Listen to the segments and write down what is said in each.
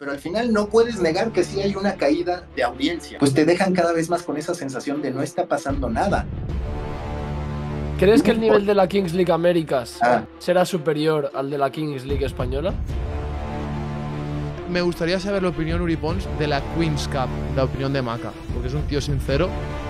Pero al final no puedes negar que sí hay una caída de audiencia. Pues te dejan cada vez más con esa sensación de no está pasando nada. ¿Crees que el nivel de la Kings League Américas Ah. será superior al de la Kings League Española? Me gustaría saber la opinión, Uri Pons, de la Queen's Cup, la opinión de Maca, porque es un tío sincero.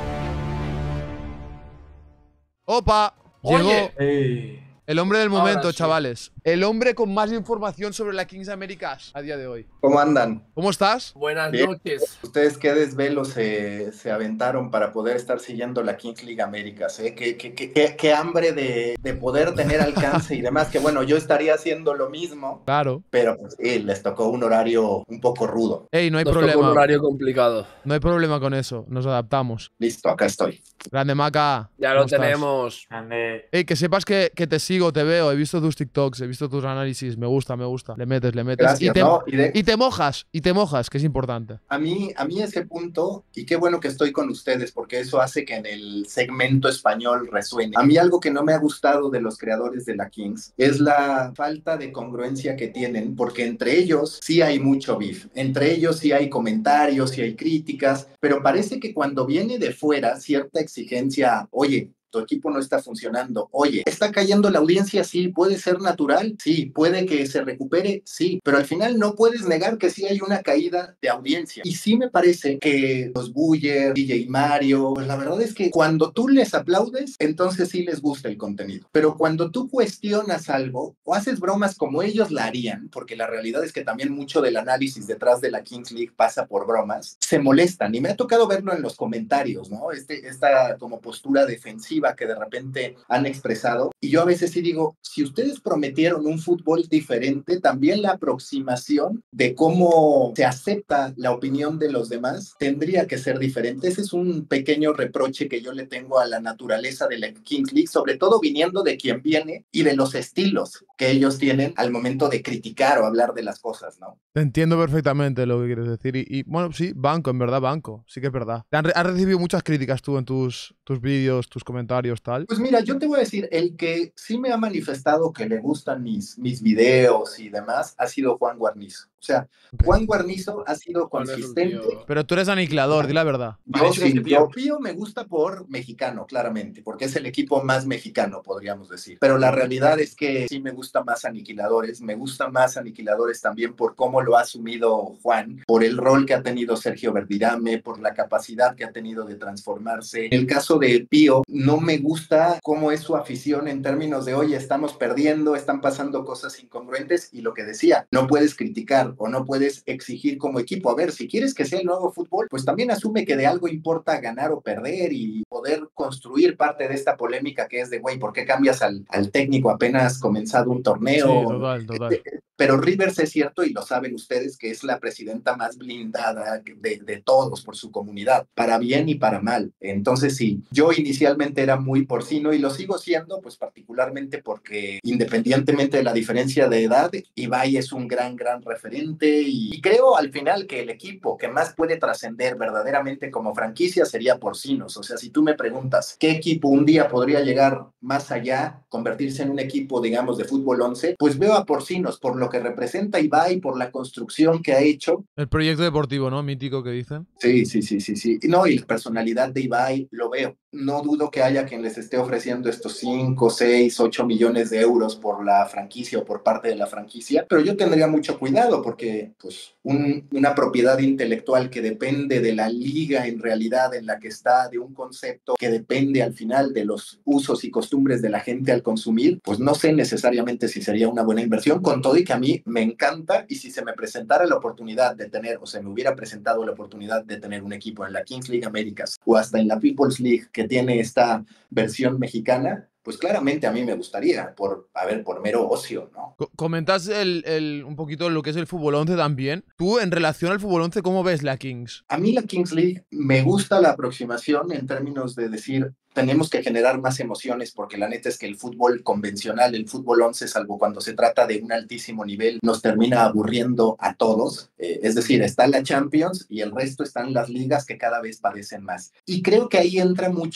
¡Opa! Oye. Llegó el hombre del momento, Ahora sí. chavales. El hombre con más información sobre la Kings Américas a día de hoy. ¿Cómo andan? ¿Cómo estás? Buenas Bien. noches. Ustedes qué desvelos se aventaron para poder estar siguiendo la Kings League Américas, ¿eh? Qué hambre de poder tener alcance y demás, que bueno, yo estaría haciendo lo mismo, Claro. pero pues sí, les tocó un horario un poco rudo. Ey, no hay Nos tocó un problema. horario complicado. No hay problema con eso. Nos adaptamos. Listo, acá estoy. Grande Maca. Ya ¿cómo lo estás? tenemos. Ey, que sepas que te sigo, te veo. He visto tus TikToks, he visto tus análisis. Me gusta, me gusta. Le metes. Gracias, ¿no? Y te mojas, que es importante. A mí ese punto, y qué bueno que estoy con ustedes, porque eso hace que en el segmento español resuene. A mí algo que no me ha gustado de los creadores de la Kings es la falta de congruencia que tienen, porque entre ellos sí hay mucho beef, entre ellos sí hay comentarios, sí hay críticas, pero parece que cuando viene de fuera cierta exigencia, oye, tu equipo no está funcionando. Oye, ¿está cayendo la audiencia? Sí. ¿Puede ser natural? Sí. ¿Puede que se recupere? Sí. Pero al final no puedes negar que sí hay una caída de audiencia. Y sí me parece que los Buller, DJ Mario, pues la verdad es que cuando tú les aplaudes, entonces sí les gusta el contenido. Pero cuando tú cuestionas algo o haces bromas como ellos la harían, porque la realidad es que también mucho del análisis detrás de la Kings League pasa por bromas, se molestan. Y me ha tocado verlo en los comentarios, ¿no? Esta como postura defensiva que de repente han expresado, y yo a veces sí digo, si ustedes prometieron un fútbol diferente, también la aproximación de cómo se acepta la opinión de los demás tendría que ser diferente. Ese es un pequeño reproche que yo le tengo a la naturaleza de la Kings League, sobre todo viniendo de quien viene y de los estilos que ellos tienen al momento de criticar o hablar de las cosas, ¿no? Te entiendo perfectamente lo que quieres decir. Y bueno, sí, banco, en verdad, banco. Sí que es verdad. Has recibido muchas críticas tú en tus vídeos, tus comentarios, tal. Pues mira, yo te voy a decir, el que sí me ha manifestado que le gustan mis videos y demás ha sido Juan Guarnizo. O sea, Okay. Juan Guarnizo ha sido consistente. Pero tú eres aniquilador, di la verdad. Yo Pío me gusta por mexicano, claramente, porque es el equipo más mexicano, podríamos decir. Pero la realidad es que sí me gusta más Aniquiladores. Me gusta más Aniquiladores también por cómo lo ha asumido Juan, por el rol que ha tenido Sergio Verdirame, por la capacidad que ha tenido de transformarse. En el caso de Pío, no me gusta cómo es su afición en términos de, oye, estamos perdiendo, están pasando cosas incongruentes, y lo que decía, no puedes criticar o no puedes exigir como equipo. A ver, si quieres que sea el nuevo fútbol, pues también asume que de algo importa ganar o perder y poder construir parte de esta polémica que es de, güey, ¿por qué cambias al técnico apenas comenzado un torneo? Sí, total. Pero Rivers es cierto, y lo saben ustedes, que es la presidenta más blindada de todos por su comunidad, para bien y para mal. Entonces sí, yo inicialmente era muy porcino y lo sigo siendo, pues particularmente porque independientemente de la diferencia de edad, Ibai es un gran referente, y creo al final que el equipo que más puede trascender verdaderamente como franquicia sería Porcinos. O sea, si tú me preguntas qué equipo un día podría llegar más allá, convertirse en un equipo, digamos, de fútbol 11, pues veo a Porcinos por lo que representa Ibai, por la construcción que ha hecho. El proyecto deportivo, ¿no? Mítico que dicen. Sí. No, y la personalidad de Ibai lo veo. No dudo que haya quien les esté ofreciendo estos 5, 6, 8 millones de euros por la franquicia o por parte de la franquicia, pero yo tendría mucho cuidado porque pues una propiedad intelectual que depende de la liga en realidad en la que está, de un concepto que depende al final de los usos y costumbres de la gente al consumir, pues no sé necesariamente si sería una buena inversión, con todo y que a mí me encanta, y si se me presentara la oportunidad de tener, o se me hubiera presentado la oportunidad de tener un equipo en la Kings League Américas o hasta en la People's League que tiene esta versión mexicana, pues claramente a mí me gustaría, por mero ocio, ¿no? Comentas un poquito lo que es el fútbol 11 también. Tú, en relación al fútbol 11, ¿cómo ves la Kings? A mí la Kings League me gusta la aproximación en términos de decir, tenemos que generar más emociones, porque la neta es que el fútbol convencional, el fútbol 11, salvo cuando se trata de un altísimo nivel, nos termina aburriendo a todos. Es decir, está la Champions y el resto están las ligas que cada vez padecen más. Y creo que ahí entra mucho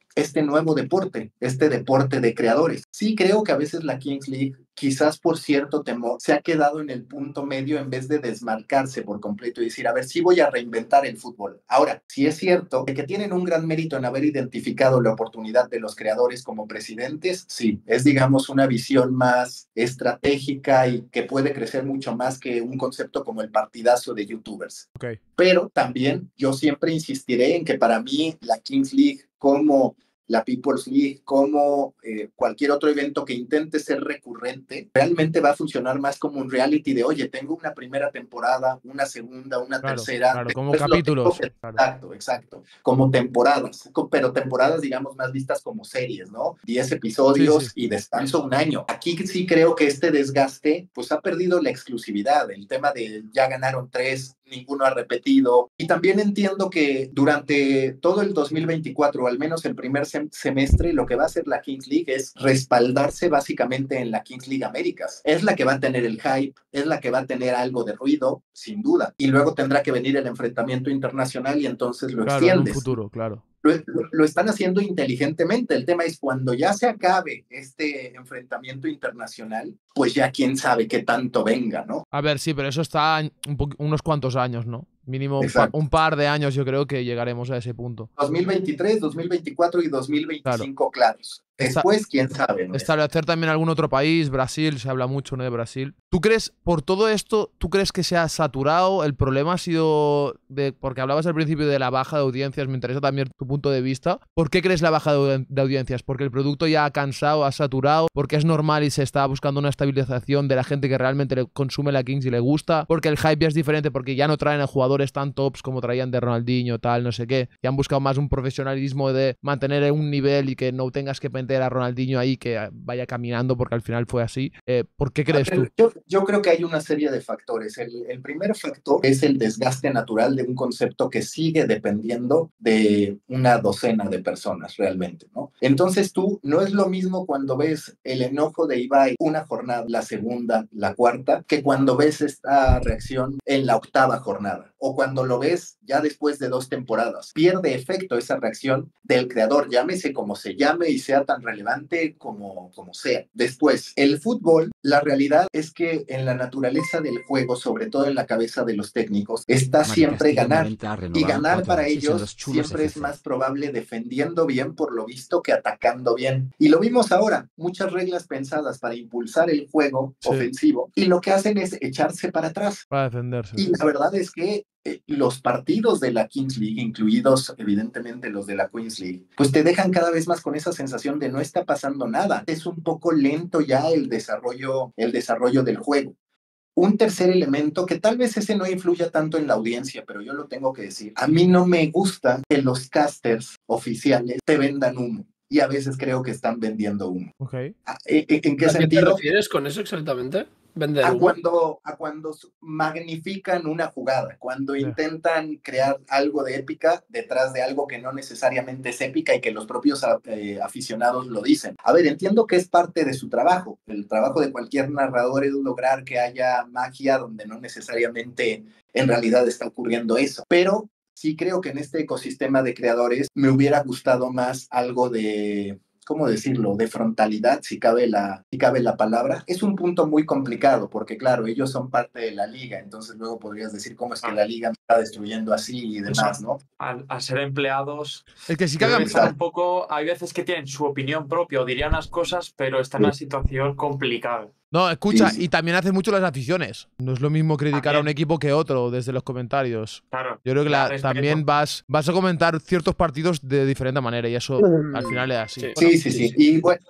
este nuevo deporte, este deporte de creadores. Sí creo que a veces la Kings League, quizás por cierto temor, se ha quedado en el punto medio en vez de desmarcarse por completo y decir, a ver, sí voy a reinventar el fútbol. Ahora, sí es cierto que tienen un gran mérito en haber identificado la oportunidad de los creadores como presidentes, sí, es digamos una visión más estratégica y que puede crecer mucho más que un concepto como el partidazo de youtubers. Ok. Pero también yo siempre insistiré en que para mí la Kings League como la People's League, como cualquier otro evento que intente ser recurrente, realmente va a funcionar más como un reality de, oye, tengo una primera temporada, una segunda, una Claro, tercera. claro, como Después lo tengo capítulos. que- Claro. Exacto, exacto. Como temporadas, pero temporadas, digamos, más vistas como series, ¿no? 10 Sí, episodios sí. y descanso un año. Aquí sí creo que este desgaste, pues ha perdido la exclusividad. El tema de ya ganaron 3, ninguno ha repetido. Y también entiendo que durante todo el 2024, o al menos el primer semestre, lo que va a hacer la Kings League es respaldarse básicamente en la Kings League Américas. Es la que va a tener el hype, es la que va a tener algo de ruido, sin duda. Y luego tendrá que venir el enfrentamiento internacional y entonces lo Claro, en un extiendes. futuro, claro. Lo están haciendo inteligentemente. El tema es cuando ya se acabe este enfrentamiento internacional, pues ya quién sabe qué tanto venga, ¿no? A ver, sí, pero eso está en unos cuantos años, ¿no? Mínimo Exacto. un par de años yo creo que llegaremos a ese punto. 2023, 2024 y Claro. 2025 claros. Esta- Después, quién sabe, ¿no? Establecer también algún otro país, Brasil, se habla mucho, ¿no?, de Brasil. ¿Tú crees, por todo esto, tú crees que se ha saturado? El problema ha sido porque hablabas al principio de la baja de audiencias, me interesa también tu punto de vista. ¿Por qué crees la baja de audiencias? ¿Porque el producto ya ha cansado, ha saturado? ¿Porque es normal y se está buscando una estabilización de la gente que realmente le consume la Kings y le gusta? ¿Porque el hype ya es diferente? ¿Porque ya no traen a jugadores tan tops como traían de Ronaldinho, tal, no sé qué? Y han buscado más un profesionalismo de mantener un nivel y que no tengas que meter a Ronaldinho ahí que vaya caminando, porque al final fue así. ¿Por qué crees tú? Yo creo que hay una serie de factores. El primer factor es el desgaste natural de un concepto que sigue dependiendo de una docena de personas realmente, ¿no? Entonces tú, no es lo mismo cuando ves el enojo de Ibai una jornada, la segunda, la cuarta, que cuando ves esta reacción en la octava jornada, o cuando lo ves ya después de 2 temporadas. Pierde efecto esa reacción del creador, llámese como se llame y sea tan relevante como sea. Después, el fútbol, la realidad es que en la naturaleza del juego, sobre todo en la cabeza de los técnicos, está siempre ganar. Y ganar para ellos siempre es más probable defendiendo bien, por lo visto, que atacando bien. Y lo vimos ahora, muchas reglas pensadas para impulsar el juego ofensivo, y lo que hacen es echarse para atrás. Para defenderse. Y la verdad es que los partidos de la Kings League, incluidos evidentemente los de la Queens League, pues te dejan cada vez más con esa sensación de no está pasando nada. Es un poco lento ya el desarrollo del juego. Un tercer elemento, que tal vez ese no influya tanto en la audiencia, pero yo lo tengo que decir. A mí no me gusta que los casters oficiales te vendan humo. Y a veces creo que están vendiendo humo. Okay. ¿En qué ¿A sentido? qué te refieres con eso exactamente? ¿Vender A humo? cuando magnifican una jugada, cuando Yeah. intentan crear algo de épica detrás de algo que no necesariamente es épica y que los propios aficionados lo dicen. A ver, entiendo que es parte de su trabajo. El trabajo de cualquier narrador es lograr que haya magia donde no necesariamente en realidad está ocurriendo eso. Pero sí creo que en este ecosistema de creadores me hubiera gustado más algo de, ¿cómo decirlo?, de frontalidad, si cabe la palabra. Es un punto muy complicado porque, claro, ellos son parte de la liga, entonces luego podrías decir cómo es que la liga me está destruyendo así y demás, ¿no? Al ser empleados, Es que sí que creo que había... están un poco, hay veces que tienen su opinión propia o dirían unas cosas, pero están en una situación complicada. No, escucha, Sí. y también hace mucho las aficiones. No es lo mismo criticar a un También. equipo que otro desde los comentarios. Claro. Yo creo que da respeto. también vas a comentar ciertos partidos de diferente manera y eso al final es así. Sí. Bueno, Sí. Y bueno,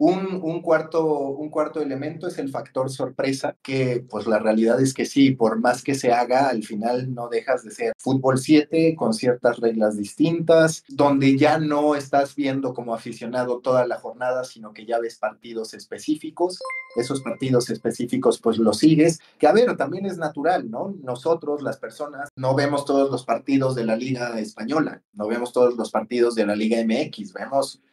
un cuarto elemento es el factor sorpresa, que pues la realidad es que sí, por más que se haga, al final no dejas de ser fútbol 7 con ciertas reglas distintas, donde ya no estás viendo como aficionado toda la jornada, sino que ya ves partidos específicos. Esos partidos específicos pues los sigues, que a ver, también es natural, ¿no? Nosotros, las personas, no vemos todos los partidos de la Liga Española, no vemos todos los partidos de la Liga MX, vemos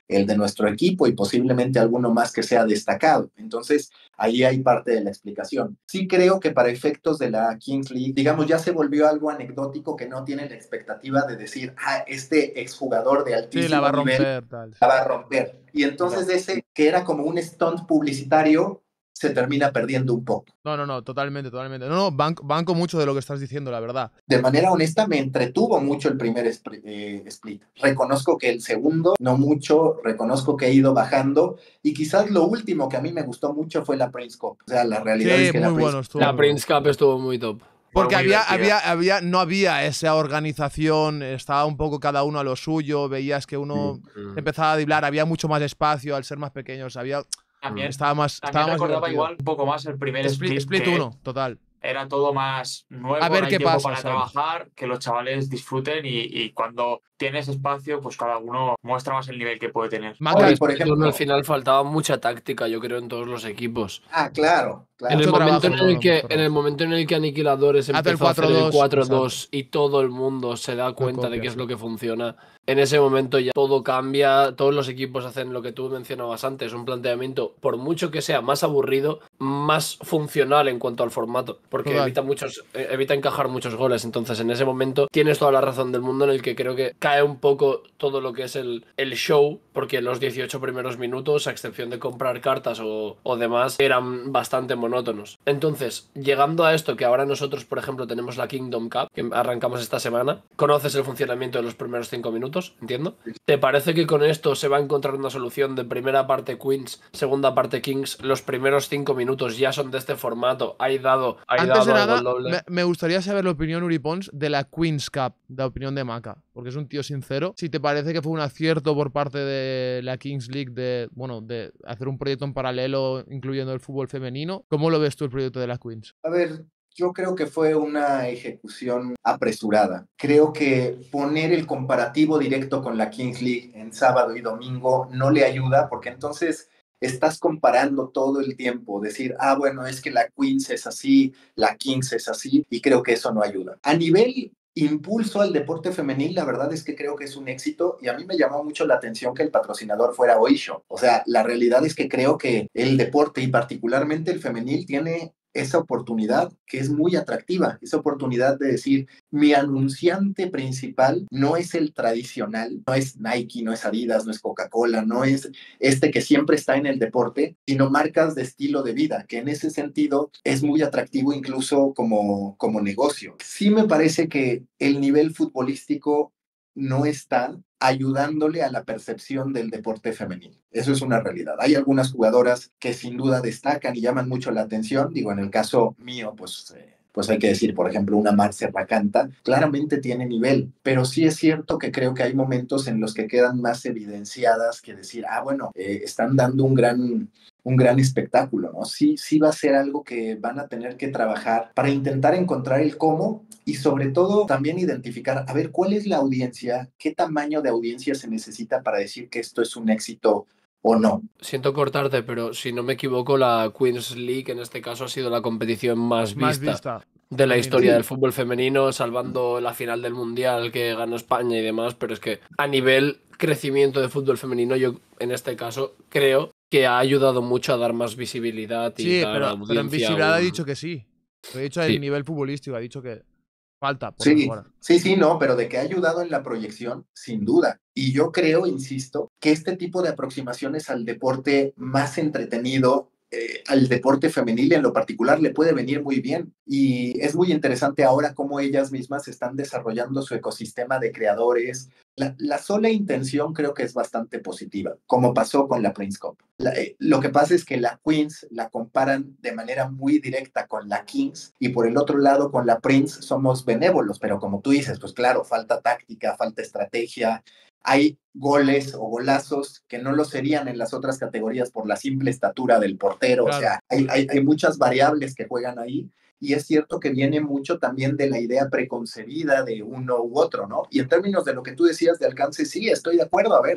el de nuestro equipo y posiblemente alguno más que sea destacado. Entonces, ahí hay parte de la explicación. Sí creo que para efectos de la Kings League, digamos, ya se volvió algo anecdótico que no tiene la expectativa de decir, este exjugador de Sí, la altísimo va a nivel romper, tal. la va a romper. Y entonces ese que era como un stunt publicitario se termina perdiendo un poco. No, totalmente, totalmente. No, banco mucho de lo que estás diciendo, la verdad. De manera honesta, me entretuvo mucho el primer split. Reconozco que el segundo, no mucho, reconozco que he ido bajando, y quizás lo último que a mí me gustó mucho fue la Prince Cup. O sea, la realidad Sí, es que muy la Prince bueno, estuvo La muy Prince bueno. Cup estuvo muy top. Porque Fue muy divertida. no había esa organización, estaba un poco cada uno a lo suyo, veías que uno empezaba a driblar, había mucho más espacio al ser más pequeños, También, estaba más recordaba divertido. igual un poco más el primer split, Split que 1, total. era todo más A nuevo, ver no hay qué tiempo pasa, para ¿sabes? trabajar, que los chavales disfruten y cuando tienes espacio, pues cada uno muestra más el nivel que puede tener. Maca, Oye, por Al ejemplo, final faltaba mucha táctica, yo creo, en todos los equipos. claro, En claro. el mucho momento trabajo, no, en el momento en el que Aniquiladores hace el empezó a hacer el 4-2, 4-2 y todo el mundo se da cuenta de copia, qué es sí. lo que funciona, en ese momento ya todo cambia, todos los equipos hacen lo que tú mencionabas antes, un planteamiento, por mucho que sea más aburrido, más funcional en cuanto al formato, porque Total. evita encajar muchos goles. Entonces, en ese momento tienes toda la razón del mundo, en el que creo que cae un poco todo lo que es el show, porque los 18 primeros minutos, a excepción de comprar cartas o demás, eran bastante monótonos. Entonces, llegando a esto, que ahora nosotros, por ejemplo, tenemos la Kingdom Cup, que arrancamos esta semana, conoces el funcionamiento de los primeros 5 minutos, entiendo. ¿Te parece que con esto se va a encontrar una solución de primera parte Queens, segunda parte Kings, los primeros 5 minutos ya son de este formato, hay dado Antes de al gol nada, doble? me gustaría saber la opinión, Uri Pons, de la Queen's Cup, la opinión de Maca, porque es un tío sincero. Si te parece que fue un acierto por parte de la Kings League de hacer un proyecto en paralelo incluyendo el fútbol femenino, ¿cómo lo ves tú el proyecto de la Queens? A ver, yo creo que fue una ejecución apresurada. Creo que poner el comparativo directo con la Kings League en sábado y domingo no le ayuda, porque entonces estás comparando todo el tiempo, decir, bueno, es que la Queens es así, la Kings es así, y creo que eso no ayuda. A nivel impulso al deporte femenil, la verdad es que creo que es un éxito, y a mí me llamó mucho la atención que el patrocinador fuera Oisho. O sea, la realidad es que creo que el deporte, y particularmente el femenil, tiene esa oportunidad que es muy atractiva, esa oportunidad de decir, mi anunciante principal no es el tradicional, no es Nike, no es Adidas, no es Coca-Cola, no es este que siempre está en el deporte, sino marcas de estilo de vida, que en ese sentido es muy atractivo incluso como negocio. Sí me parece que el nivel futbolístico no está ayudándole a la percepción del deporte femenino. Eso es una realidad. Hay algunas jugadoras que sin duda destacan y llaman mucho la atención. Digo, en el caso mío, pues hay que decir, por ejemplo, una Marce Racanta, claramente tiene nivel, pero sí es cierto que creo que hay momentos en los que quedan más evidenciadas que decir, bueno, están dando un gran espectáculo, ¿no? Sí va a ser algo que van a tener que trabajar para intentar encontrar el cómo, y sobre todo también identificar, a ver, cuál es la audiencia, qué tamaño de audiencia se necesita para decir que esto es un éxito o no. Siento cortarte, pero si no me equivoco, la Queens League en este caso ha sido la competición más vista de la femenina. historia Sí. del fútbol femenino, salvando la final del Mundial que ganó España y demás, pero es que a nivel crecimiento de fútbol femenino, yo en este caso creo que ha ayudado mucho a dar más visibilidad y Sí, dar pero en audiencia a visibilidad ha dicho que sí. Lo he dicho Sí. el nivel futbolístico, ha dicho que falta por Sí, mejorar. sí, no, pero de que ha ayudado en la proyección, sin duda. Y yo creo, insisto, que este tipo de aproximaciones al deporte más entretenido, al deporte femenil en lo particular, le puede venir muy bien. Y es muy interesante ahora cómo ellas mismas están desarrollando su ecosistema de creadores. La sola intención creo que es bastante positiva, como pasó con la Prince Cup. Lo que pasa es que la Queens la comparan de manera muy directa con la Kings, y por el otro lado con la Prince somos benévolos, pero como tú dices, pues claro, falta táctica, falta estrategia. Hay goles o golazos que no lo serían en las otras categorías por la simple estatura del portero. Claro. O sea, hay muchas variables que juegan ahí, y es cierto que viene mucho también de la idea preconcebida de uno u otro, ¿no? Y en términos de lo que tú decías de alcance, sí, estoy de acuerdo. A ver,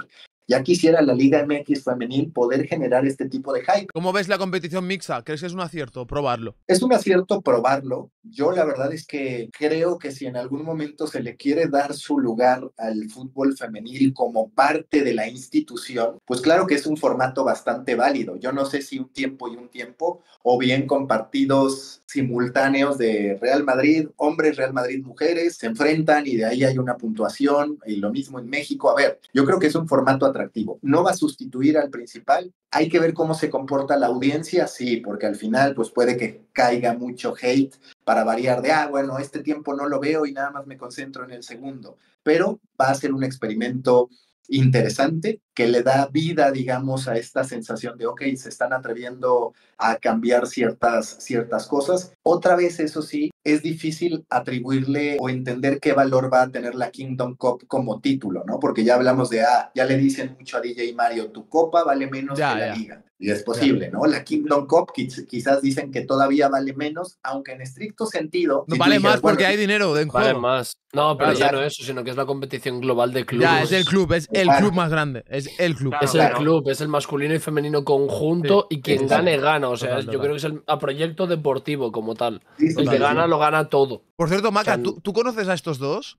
Ya quisiera la Liga MX femenil poder generar este tipo de hype. ¿Cómo ves la competición mixta? ¿Crees que es un acierto probarlo? Es un acierto probarlo. Yo la verdad es que creo que si en algún momento se le quiere dar su lugar al fútbol femenil como parte de la institución, pues claro que es un formato bastante válido. Yo no sé si un tiempo y un tiempo, o bien con partidos simultáneos de Real Madrid, hombres, Real Madrid, mujeres, se enfrentan y de ahí hay una puntuación, y lo mismo en México. A ver, yo creo que es un formato atractivo. No va a sustituir al principal. Hay que ver cómo se comporta la audiencia, sí, porque al final pues puede que caiga mucho hate para variar de, bueno, este tiempo no lo veo y nada más me concentro en el segundo. Pero va a ser un experimento interesante que le da vida, digamos, a esta sensación de, ok, se están atreviendo a cambiar ciertas cosas. Otra vez, eso sí, es difícil atribuirle o entender qué valor va a tener la Kingdom Cup como título, ¿no? Porque ya hablamos de, ya le dicen mucho a DJ Mario, tu copa vale menos que la liga. Y es posible, ¿no? La Kingdom Cup quizás dicen que todavía vale menos, aunque en estricto sentido... No, si vale dijeras, más porque hay dinero en juego. Vale más. No, pero Claro. ya no eso, sino que es la competición global de clubes. Ya, es el club, es el club más grande. Es el club. Claro, Es el club, es el masculino y femenino conjunto, y quien gane gana. O sea, Total. yo creo que es a proyecto deportivo como tal. Sí, El que gana lo gana todo. Por cierto, Maca, O sea, ¿tú conoces a estos dos?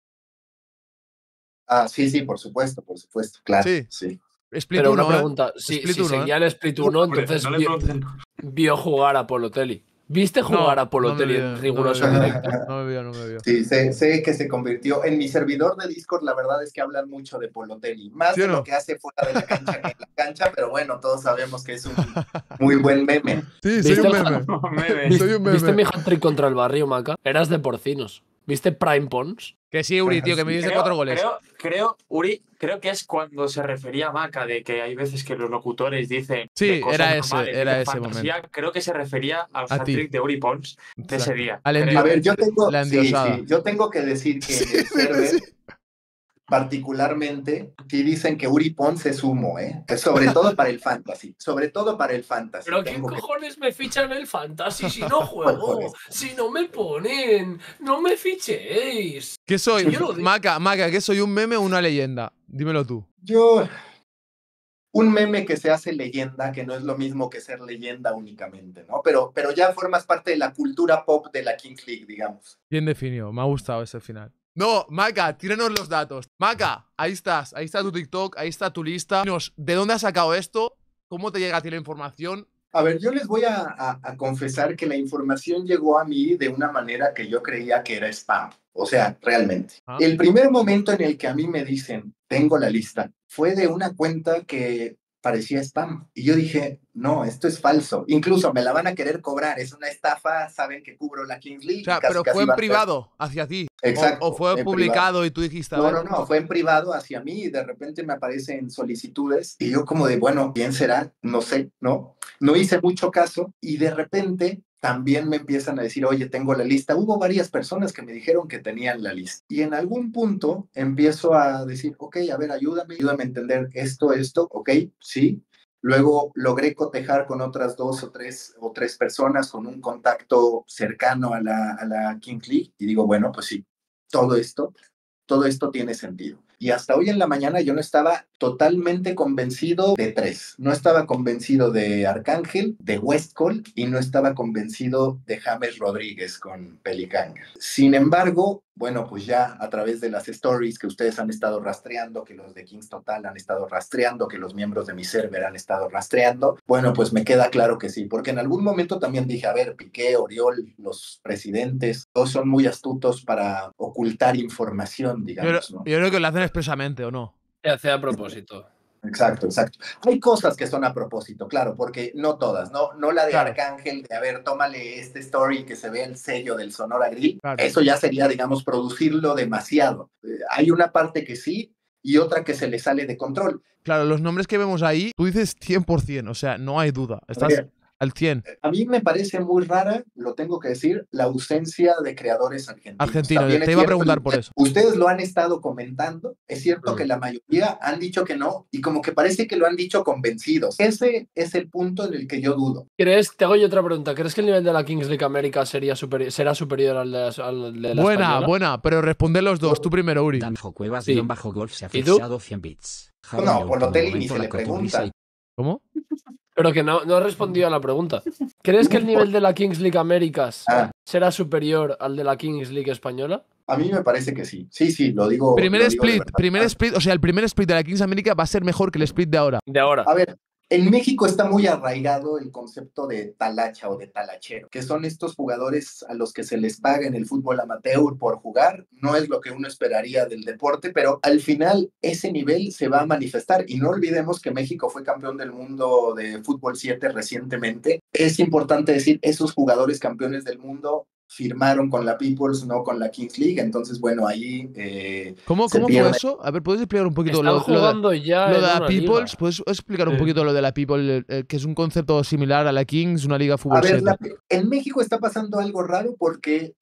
Sí, por supuesto, claro. Sí. Split pero 1, una pregunta, si seguía el Split 1, entonces No le pregunten. vio jugar a Polotelli. ¿Viste jugar a Polotelli en riguroso directo? No me vio. Sí, sé que se convirtió en mi servidor de Discord. La verdad es que hablan mucho de Polotelli, más de lo que hace fuera de la cancha que en la cancha, pero bueno, todos sabemos que es un muy buen meme. Sí, soy un meme. ¿Viste mi hat-trick contra el Barrio, Maca? Eras de porcinos. ¿Viste Prime Pons? Que sí, Uri, tío, que me diste 4 goles. Uri, creo que es cuando se refería a Maca, de que hay veces que los locutores dicen. Sí, cosas era normales, ese de fantasía. momento. Creo que se refería al A ti. hat-trick de Uri Pons de ese día. A ver, yo tengo, la endiosada. yo tengo que decir que en el server, particularmente, sí dicen que Uri Pons es humo, sobre todo para el fantasy. ¿Pero qué cojones me fichan el fantasy si no juego? Si no me ponen, no me fichéis. ¿Qué soy? Yo lo digo. Maca, ¿qué soy? ¿Un meme o una leyenda? Dímelo tú. Un meme que se hace leyenda, que no es lo mismo que ser leyenda únicamente, ¿no? Pero ya formas parte de la cultura pop de la Kings League, digamos. Bien definido, me ha gustado ese final. No, Maca, tíranos los datos. Maca, ahí estás, ahí está tu TikTok, ahí está tu lista. Dinos, ¿de dónde has sacado esto? ¿Cómo te llega a ti la información? A ver, yo les voy a confesar que la información llegó a mí de una manera que yo creía que era spam. O sea, realmente. El primer momento en el que a mí me dicen, tengo la lista, fue de una cuenta que parecía spam. Y yo dije, no, esto es falso. Incluso me la van a querer cobrar. Es una estafa, saben que cubro la Kings League. O sea, pero fue en privado hacia ti. Exacto. O fue publicado y tú dijiste, No, fue en privado hacia mí y de repente me aparecen solicitudes y yo como de, bueno, ¿quién será? No sé, ¿no? No hice mucho caso y de repente también me empiezan a decir, oye, tengo la lista. Hubo varias personas que me dijeron que tenían la lista. Y en algún punto empiezo a decir, ok, a ver, ayúdame a entender esto, ok, sí. Luego logré cotejar con otras 2 o 3 personas con un contacto cercano a la Kings League y digo, bueno, pues sí, todo esto tiene sentido. Y hasta hoy en la mañana yo no estaba totalmente convencido de 3. No estaba convencido de Arcángel, de Westcall, y no estaba convencido de James Rodríguez con Pelican. Sin embargo, bueno, pues ya a través de las stories que ustedes han estado rastreando, que los de Kings Total han estado rastreando, que los miembros de mi server han estado rastreando, bueno, pues me queda claro que sí, porque en algún momento también dije, a ver, Piqué, Oriol, los presidentes, todos son muy astutos para ocultar información, digamos, ¿no? Yo creo que lo hacen expresamente, ¿o no? Se hace a propósito. Exacto. Hay cosas que son a propósito, claro, porque no todas, no la de Arcángel, de a ver, tómale este story que se ve el sello del Sonora Grill, eso ya sería, digamos, producirlo demasiado. Hay una parte que sí y otra que se le sale de control. Claro, los nombres que vemos ahí, tú dices 100%, o sea, no hay duda. al 100. A mí me parece muy rara, lo tengo que decir, la ausencia de creadores argentinos. Argentino, te iba a preguntar por eso. Ustedes lo han estado comentando, es cierto que la mayoría han dicho que no, y como que parece que lo han dicho convencidos. Ese es el punto en el que yo dudo. Te hago yo otra pregunta, ¿crees que el nivel de la Kings League América será superior al de la española? Buena, pero responder los dos. Tú primero, Uri. Danjo Cuevas Sí. -golf se ha ¿Y tú? fixado 100 bits. No, por Lotelli ni se le pregunta. ¿Cómo? Pero que no ha respondido a la pregunta. ¿Crees que el nivel de la Kings League Américas será superior al de la Kings League española? A mí me parece que sí. Sí, lo digo. Primer lo digo de split, verdad. o sea, el primer split de la Kings América va a ser mejor que el split de ahora. De ahora. A ver, en México está muy arraigado el concepto de talacha o de talachero, que son estos jugadores a los que se les paga en el fútbol amateur por jugar. No es lo que uno esperaría del deporte, pero al final ese nivel se va a manifestar. Y no olvidemos que México fue campeón del mundo de fútbol 7 recientemente. Es importante decir, esos jugadores campeones del mundo firmaron con la People's, no con la Kings League. Entonces, bueno, ahí ¿Cómo fue eso? A ver, ¿puedes explicar un poquito Están jugando ya lo en de la una People's? liga. ¿Puedes explicar un poquito lo de la People, que es un concepto similar a la Kings, una liga fútbol A ver, 7? en México está pasando algo raro porque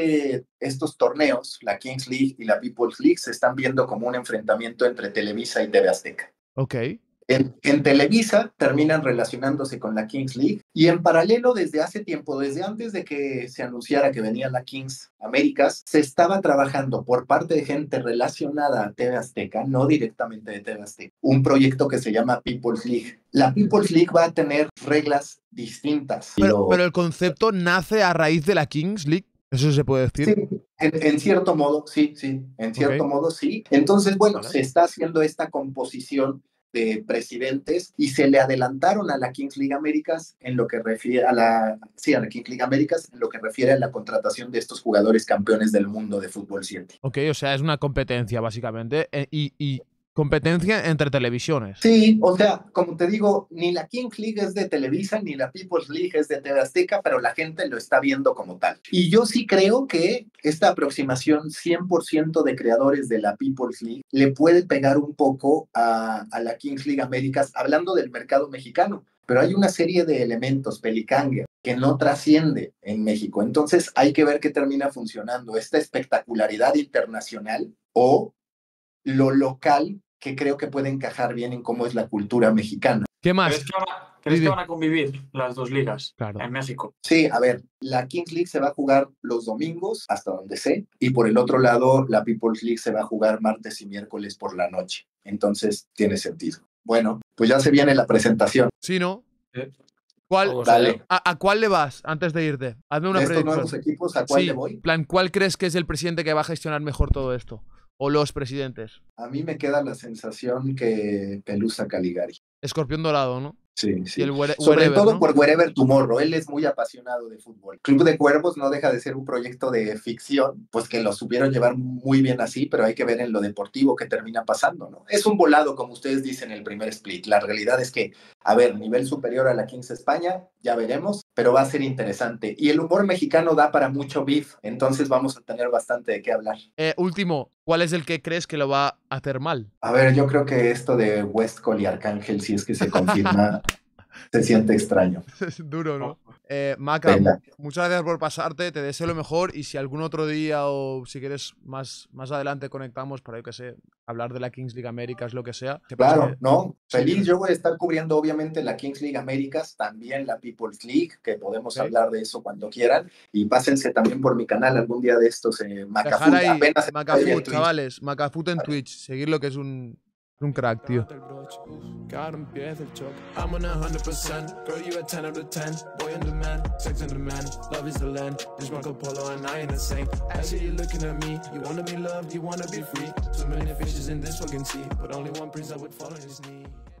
estos torneos, la Kings League y la People's League, se están viendo como un enfrentamiento entre Televisa y TV Azteca. Ok. En Televisa terminan relacionándose con la Kings League y en paralelo desde hace tiempo, desde antes de que se anunciara que venía la Kings Américas, se estaba trabajando por parte de gente relacionada a TV Azteca, no directamente de TV Azteca, un proyecto que se llama People's League. La People's League va a tener reglas distintas. Pero el concepto nace a raíz de la Kings League. ¿Eso se puede decir? Sí, en cierto modo, sí. En cierto modo, sí. Entonces, bueno, se está haciendo esta composición de presidentes y se le adelantaron a la Kings League Américas en lo que refiere a la Kings League Américas en lo que refiere a la contratación de estos jugadores campeones del mundo de fútbol 7. Ok, o sea, es una competencia básicamente y competencia entre televisiones. Sí, o sea, como te digo, ni la Kings League es de Televisa, ni la People's League es de TV Azteca, pero la gente lo está viendo como tal. Y yo sí creo que esta aproximación 100% de creadores de la People's League le puede pegar un poco a la Kings League Américas, hablando del mercado mexicano. Pero hay una serie de elementos, Pelicanger, que no trasciende en México. Entonces hay que ver qué termina funcionando, esta espectacularidad internacional o lo local, que creo que puede encajar bien en cómo es la cultura mexicana. ¿Qué más? ¿Crees que van a convivir las dos ligas en México? Sí, a ver, la Kings League se va a jugar los domingos, hasta donde sé, y por el otro lado, la People's League se va a jugar martes y miércoles por la noche. Entonces, tiene sentido. Bueno, pues ya se viene la presentación. Sí, ¿no? Dale. ¿A cuál le vas antes de irte? Hazme una de estos predicción. nuevos equipos, ¿a cuál le voy? Plan, ¿cuál crees que es el presidente que va a gestionar mejor todo esto? ¿O los presidentes? A mí me queda la sensación que Pelusa Caligari. Escorpión Dorado, ¿no? Sí. Y el Sobre todo, ¿no? por Wherever Tomorrow. Él es muy apasionado de fútbol. Club de Cuervos no deja de ser un proyecto de ficción, pues que lo supieron llevar muy bien así, pero hay que ver en lo deportivo qué termina pasando, ¿no? Es un volado, como ustedes dicen, el primer split. La realidad es que, a ver, nivel superior a la Kings España, ya veremos, pero va a ser interesante. Y el humor mexicano da para mucho beef, entonces vamos a tener bastante de qué hablar. Último, ¿cuál es el que crees que lo va a hacer mal? A ver, yo creo que esto de Westcol y Arcángel, si es que se confirma, se siente extraño. Es duro, ¿no? Maca, Venga. muchas gracias por pasarte, te deseo lo mejor y si algún otro día o si quieres más adelante conectamos para, yo que sé, hablar de la Kings League Américas, lo que sea. Claro, ¿no? Feliz, yo voy a estar cubriendo obviamente la Kings League Américas, también la People's League, que podemos hablar de eso cuando quieran, y pásense también por mi canal algún día de estos, Macafoot, Dejar ahí, apenas Macafoot, chavales, Macafoot en Twitch, seguir lo que es un crack, tío. God empieza el choque. I'm on 100%. Girl, you at 10 out of 10. Boy on demand, sex on demand. Love is the land. This Marco Polo and I ain't the same. Actually, you're looking at me. You wanna be loved, you wanna be free. Too many fishes in this fucking sea, but only one prince that would fall on his knee.